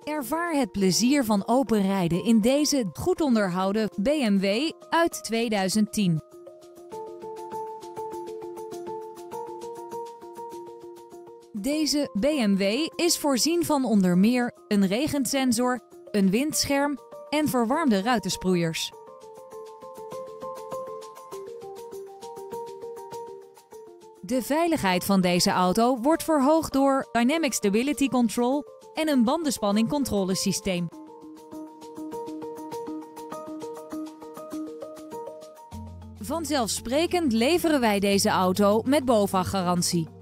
Ervaar het plezier van open rijden in deze goed onderhouden BMW uit 2010. Deze BMW is voorzien van onder meer een regensensor, een windscherm en verwarmde ruitensproeiers. De veiligheid van deze auto wordt verhoogd door Dynamic Stability Control en een bandenspanningcontrolesysteem. Vanzelfsprekend leveren wij deze auto met BOVAG-garantie.